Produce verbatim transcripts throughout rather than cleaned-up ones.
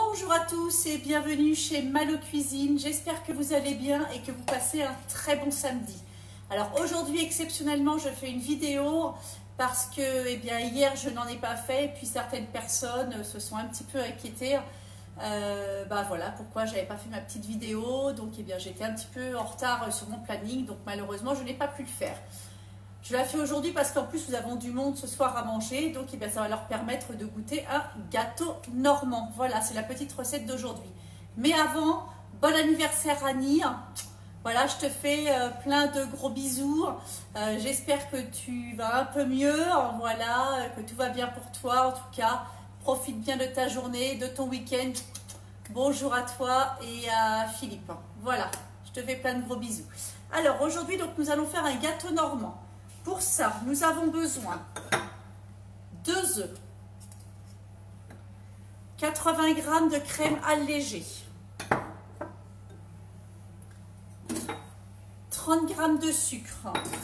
Bonjour à tous et bienvenue chez Malo Cuisine. J'espère que vous allez bien et que vous passez un très bon samedi. Alors aujourd'hui exceptionnellement je fais une vidéo parce que eh bien, hier je n'en ai pas fait et puis certaines personnes se sont un petit peu inquiétées. Euh, bah voilà pourquoi j'avais pas fait ma petite vidéo. Donc eh bien j'étais un petit peu en retard sur mon planning, donc malheureusement je n'ai pas pu le faire. Je la fais aujourd'hui parce qu'en plus nous avons du monde ce soir à manger, donc eh bien, ça va leur permettre de goûter un gâteau normand. Voilà, c'est la petite recette d'aujourd'hui. Mais avant, bon anniversaire Annie. Voilà, je te fais euh, plein de gros bisous. Euh, J'espère que tu vas un peu mieux, voilà, que tout va bien pour toi. En tout cas, profite bien de ta journée, de ton week-end. Bonjour à toi et à Philippe. Voilà, je te fais plein de gros bisous. Alors aujourd'hui, donc nous allons faire un gâteau normand. Pour ça, nous avons besoin de deux œufs, quatre-vingts grammes de crème allégée, trente grammes de sucre,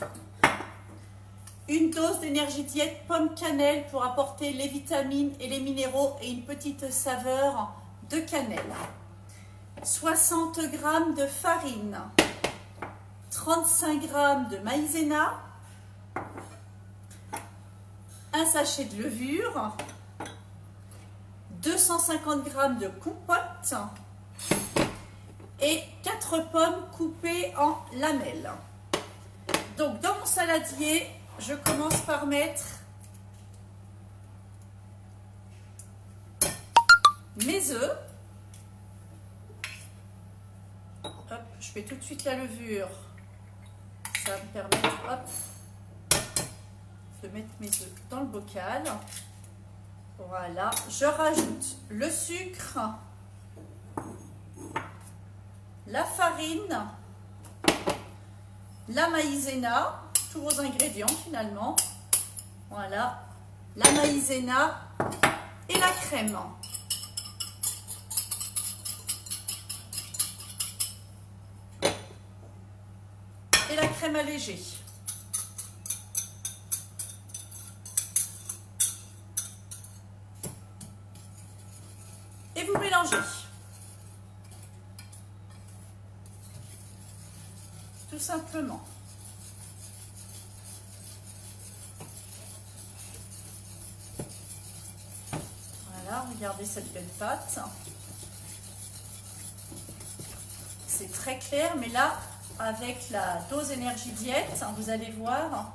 une dose d'énergie diète pomme cannelle pour apporter les vitamines et les minéraux et une petite saveur de cannelle, soixante grammes de farine, trente-cinq grammes de maïzena, un sachet de levure, deux cent cinquante grammes de compote et quatre pommes coupées en lamelles. Donc dans mon saladier, je commence par mettre mes œufs. Hop, je fais tout de suite la levure. Ça va me permettre, hop, de mettre mes œufs dans le bocal. Voilà, je rajoute le sucre, la farine, la maïzena, tous vos ingrédients finalement. Voilà, la maïzena et la crème. Et la crème allégée. Et vous mélangez. Tout simplement. Voilà, regardez cette belle pâte. C'est très clair, mais là, avec la dose énergie diète, vous allez voir,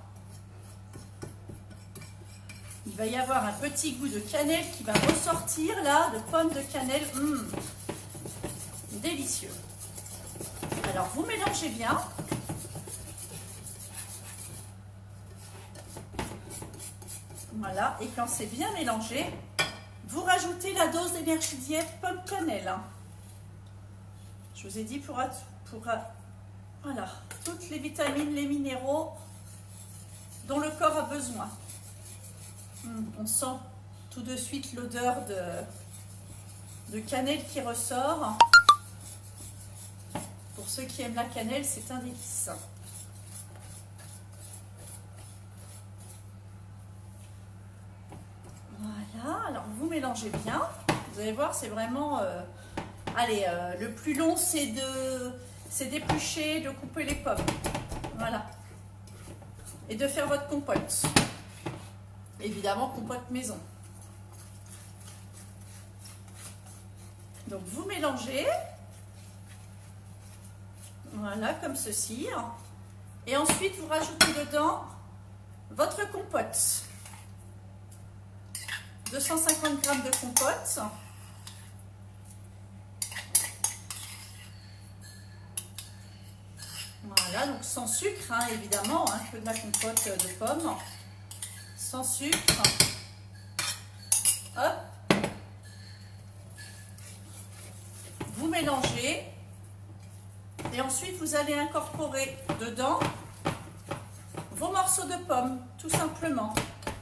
il va y avoir un petit goût de cannelle qui va ressortir là, de pommes de cannelle. Mmh, délicieux. Alors vous mélangez bien. Voilà, et quand c'est bien mélangé, vous rajoutez la dose d'énergie diète pomme cannelle. Je vous ai dit pour, pour voilà, toutes les vitamines, les minéraux dont le corps a besoin. On sent tout de suite l'odeur de, de cannelle qui ressort. Pour ceux qui aiment la cannelle, c'est un délice. Voilà, alors vous mélangez bien. Vous allez voir, c'est vraiment... Euh, allez, euh, le plus long, c'est de, c'est d'éplucher, de couper les pommes. Voilà. Et de faire votre compote. Évidemment, compote maison. Donc, vous mélangez. Voilà, comme ceci. Et ensuite, vous rajoutez dedans votre compote. deux cent cinquante grammes de compote. Voilà, donc sans sucre, hein, évidemment, hein, que de la compote de pommes. Sans sucre. Hop. Vous mélangez. Et ensuite, vous allez incorporer dedans vos morceaux de pommes, tout simplement.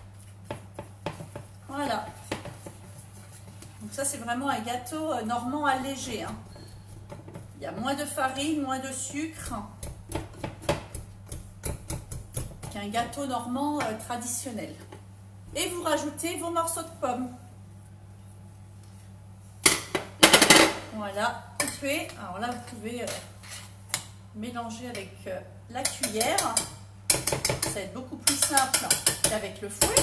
Voilà. Donc ça, c'est vraiment un gâteau normand allégé. Hein. Il y a moins de farine, moins de sucre qu'un gâteau normand euh, traditionnel. Et vous rajoutez vos morceaux de pommes. Voilà, coupez. Alors là, vous pouvez euh, mélanger avec euh, la cuillère. Ça va être beaucoup plus simple qu'avec le fouet.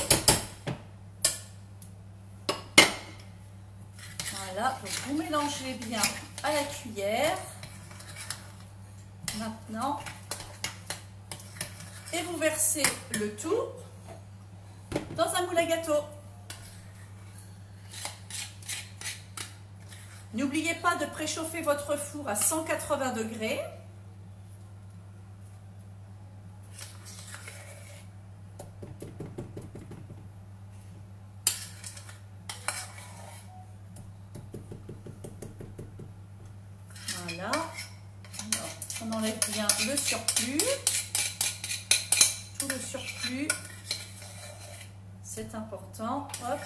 Voilà, donc vous mélangez bien à la cuillère. Maintenant, et vous versez le tout dans un moule à gâteau. N'oubliez pas de préchauffer votre four à cent quatre-vingts degrés. Voilà. Alors, on enlève bien le surplus. Tout le surplus. C'est important. Hop.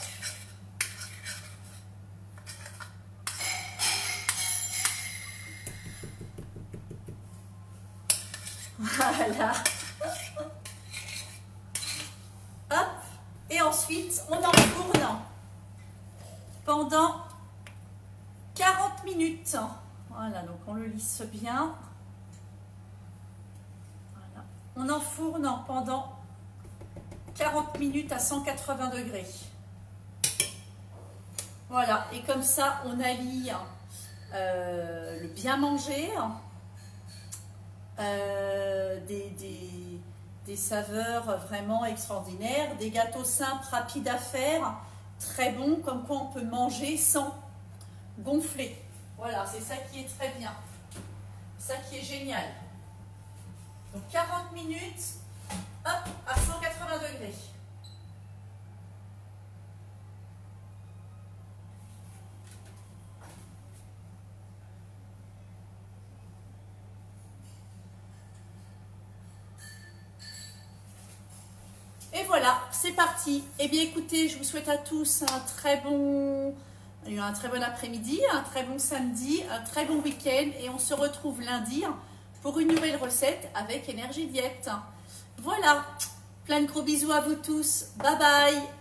Voilà. Hop. Et ensuite, on enfourne pendant quarante minutes. Voilà, donc on le lisse bien. Voilà. On enfourne pendant quarante minutes à cent quatre-vingts degrés. Voilà, et comme ça, on allie euh, le bien manger. Euh, des, des, des saveurs vraiment extraordinaires, des gâteaux simples, rapides à faire, très bons, comme quoi on peut manger sans gonfler. Voilà, c'est ça qui est très bien, ça qui est génial. Donc quarante minutes, hop, à cent quatre-vingts degrés. Et voilà, c'est parti. Eh bien écoutez, je vous souhaite à tous un très bon, un très bon après-midi, un très bon samedi, un très bon week-end et on se retrouve lundi pour une nouvelle recette avec Énergie Diète. Voilà, plein de gros bisous à vous tous. Bye bye.